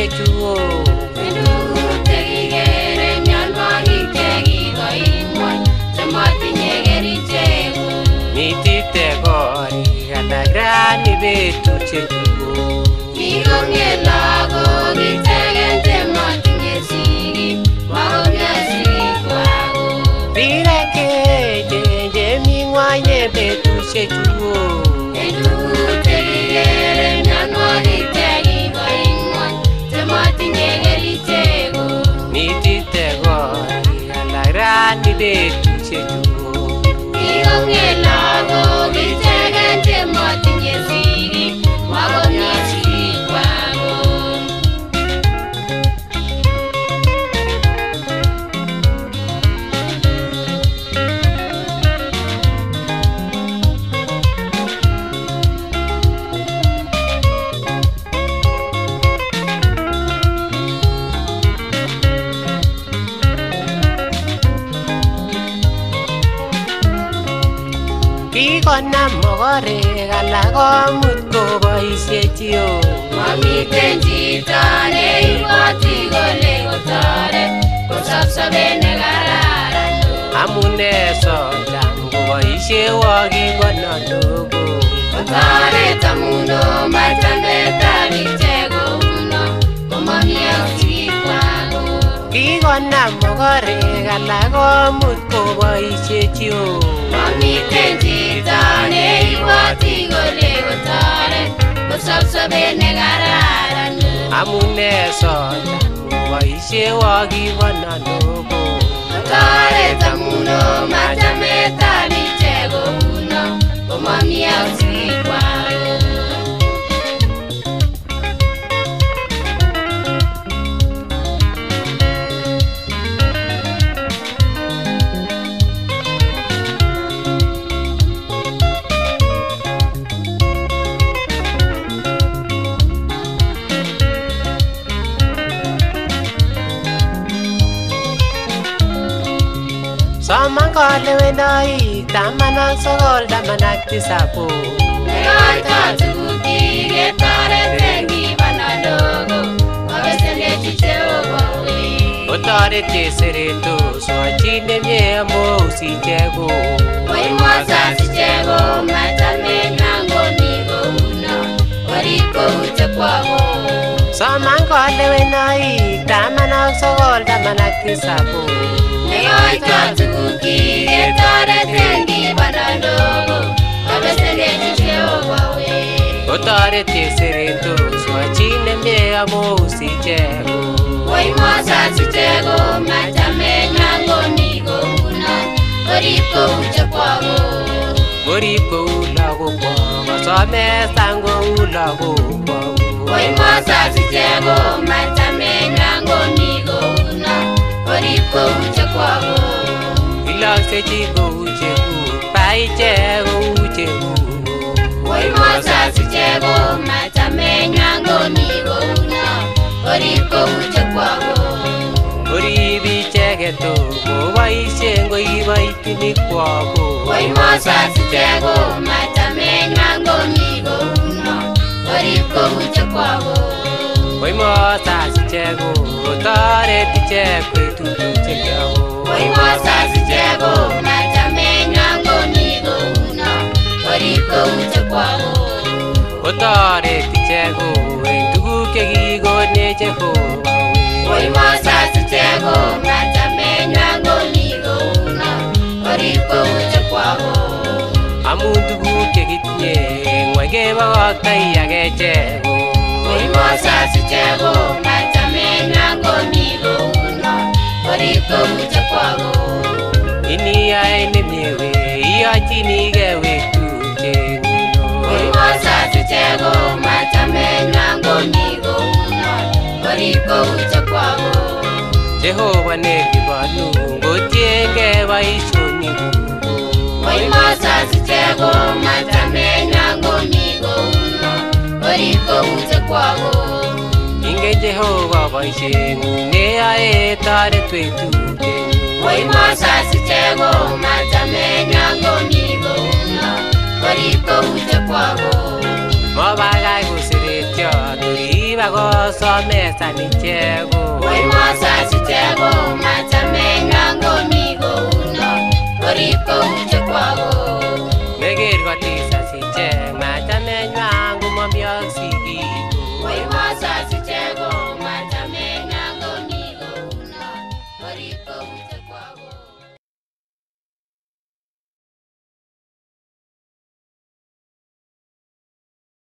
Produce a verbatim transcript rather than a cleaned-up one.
betusiechu. Tuguk chekikere mionwogik chekikoinwony chemotinye kerichek. Mitite korik alak rani betusiechu. Kikong'et lagok icheken chemotinye sigik, makomyo sigikwak. Biik cheechen chemi ng'wony en betusiechu. Tuguk chekikere mionwogik chekikoinwony chemotinye kerichek. Mitite korik alak rani betusiechu. Kikong'et lagok icheken chemotinye sigik, makomyo sigikwak. Kikonam mokorek alak komut koboisiechi. Mamiten chito neibwoti kole kotoret kosob sobet nekararan. Amune socham koboisie wokikononogo. Kotoret amun machametab ichek kouno komomi ak sigikwak. Kikonam mokorek alak komut koboisiechi. Mamiten chito neibwoti kole kotoret kosob sobet nekararan. Amune socham koboisie wokikononogo. Kotoret amun machametab ichek kouno komomi ak sigikwak. Soman kolewenoik taman ak sokol taman ak tisabu. Nekoito tuguk ketoret en kibonodogo kobesendechi Jehova wee. Otoret cheseretos wochin nemie amous icheko. Koimosas icheko machameng'wan komi kouno orib kou chekwako. Soman kolewenoik taman ak sokol taman ak tisabu. Nekoito tuguk ketoret en kibonodogo kobesendechi Jehova wee. Otoret cheseretos wochin nemie amous icheko. Koimosas icheko machameng'wan komi kouno orib kou chekwako. Orib kou lagokwok kosome sang kou lagokwok. Koimosas icheko machameng'wan komi kouno orib kou chekwako. Iloksechi kou chekuk bai ichek kou chekuk. Koimosas icheko machameng'wan komi kouno orib kou chekwako. Orib icheket koboisien koiboitinikwok. Koimosas icheko machameng'wan komi kouno orib kou chekwako. Koimosas icheko kotoret ichek koik tuguk chekioko. Koimosas icheko machameng'wan komi kouno orib kou chekwako. Kotoret icheko en tuguk chekikonech Jehova. Koimosas icheko machameng'wan komi kouno orib kou chekwako. Amun tuguk chekitinye ng'wony kebokoktoi ak echek. Koimosas icheko machameng'wan komi kouno orib kou chekwako. Iniyai nemie wee iyochinigei wek tugukchekuno. Koimosas icheko machameng'wan komi kouno orib kou chekwako. Jehova nekibonu kotiengei boisionikuk. Koimosas icheko machameng'wan komi kouno orib kou chekwako. Ingen Jehova boisieng'ung neyoe toretwech tugukchekuno. Koimosas icheko machameng'wan komi kouno orib kou chekwako. Mabakach koseretyo tupcho turib ako somesan icheko. Moimosas icheko machamenya ngomi kouno orib kou chekwako.